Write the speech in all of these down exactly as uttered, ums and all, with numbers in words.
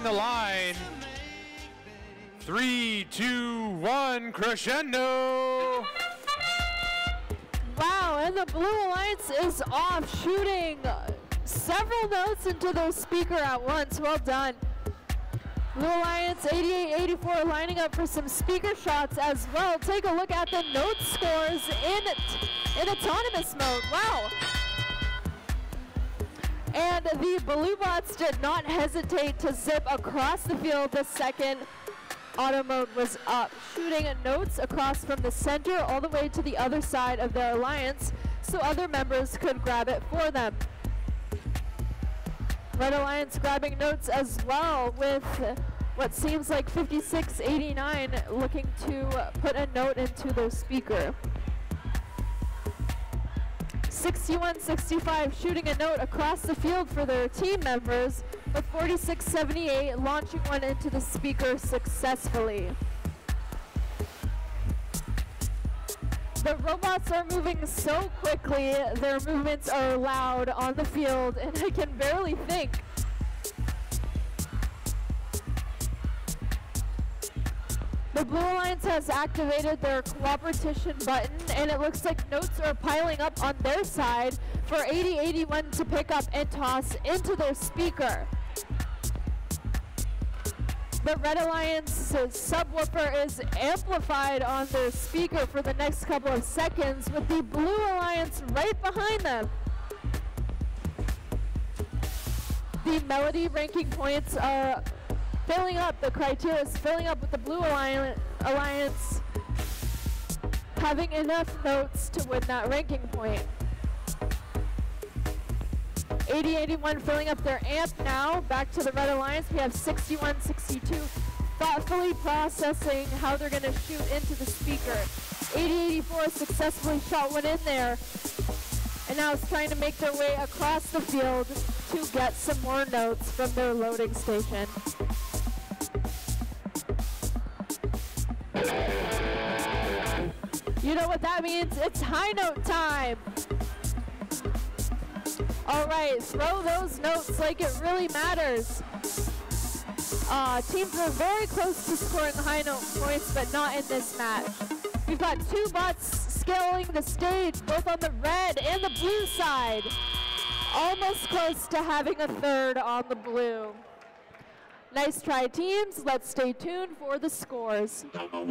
behind the line. Three, two, one, crescendo. Wow, and the Blue Alliance is off, shooting several notes into their speaker at once. Well done. Blue Alliance eighty-eight eighty-four lining up for some speaker shots as well. Take a look at the note scores in, in autonomous mode. Wow. And the Blue Bots did not hesitate to zip across the field the second auto mode was up, shooting notes across from the center all the way to the other side of their alliance so other members could grab it for them. Red Alliance grabbing notes as well with what seems like fifty-six eighty-nine looking to put a note into their speaker. sixty-one sixty-five shooting a note across the field for their team members, with forty-six seventy-eight launching one into the speaker successfully. The robots are moving so quickly, their movements are loud on the field, and I can barely think. The Blue Alliance has activated their cooperation button, and it looks like notes are piling up on their side for eighty eighty-one to pick up and toss into their speaker. The Red Alliance subwoofer is amplified on their speaker for the next couple of seconds, with the Blue Alliance right behind them. The melody ranking points are filling up, the criteria is filling up with the Blue Alliance having enough notes to win that ranking point. eighty eighty-one filling up their amp now. Back to the Red Alliance. We have sixty-one sixty-two thoughtfully processing how they're going to shoot into the speaker. eighty eighty-four successfully shot one in there, and now it's trying to make their way across the field to get some more notes from their loading station. You know what that means? It's high note time. All right, throw those notes like it really matters. Uh, teams are very close to scoring high note points, but not in this match. We've got two bots scaling the stage, both on the red and the blue side. Almost close to having a third on the blue. Nice try, teams. Let's stay tuned for the scores.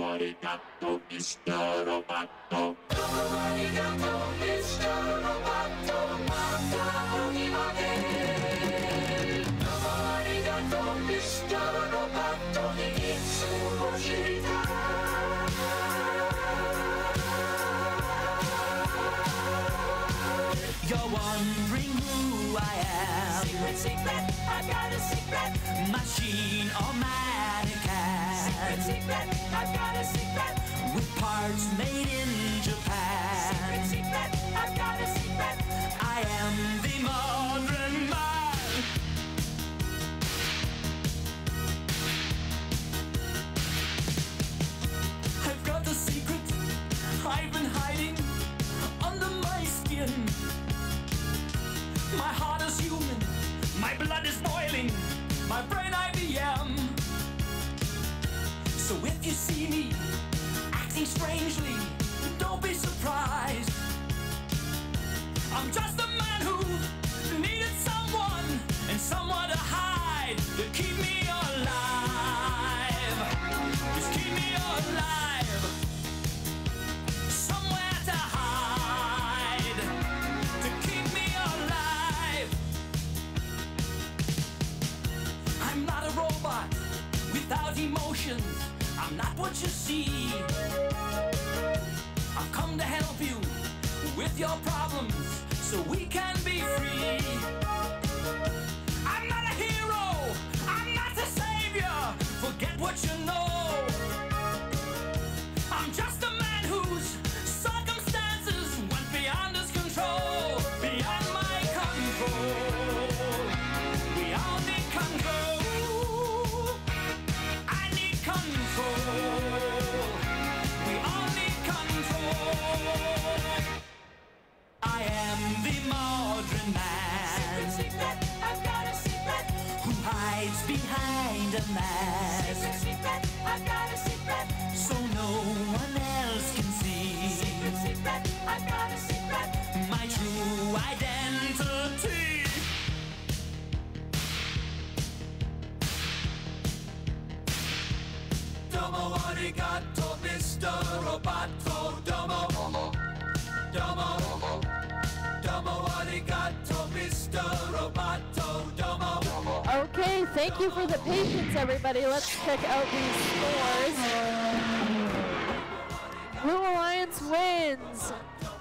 You're wondering who I am. Secret, secret, I got a secret. Machine or mannequin. Secret, secret, I got a secret. With parts made in Japan. Secret, secret, I got a secret. I am the modern man. I've got a secret I've been hiding under my skin. My heart is human, my blood is boiling, my brain I B M. So if you see me acting strangely, don't be surprised. I'm just a man who needed someone and someone to hide, to keep me alive. Just keep me alive. Somewhere to hide, to keep me alive. I'm not a robot without emotions. I'm not what you see. I've come to help you with your problems so we can be free. I'm not a hero, I'm not a savior. Forget what you know. I'm just a man whose circumstances went beyond his control, beyond my control. We all need control. I need control. We all need control. I am the modern man. Secret, secret, I've got a secret. Who behind a mask. Secret, secret, I've got a secret, so no one else can see. Secret, secret, I've got a secret, my true identity. Domo arigato, Mister Roboto. Domo, domo, domo arigato, Mister Roboto. Domo. Okay, thank you for the patience, everybody. Let's check out these scores. Blue Alliance wins.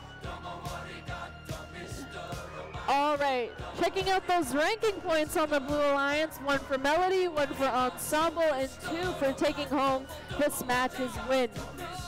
All right, checking out those ranking points on the Blue Alliance. One for Melody, one for Ensemble, and two for taking home this match's win.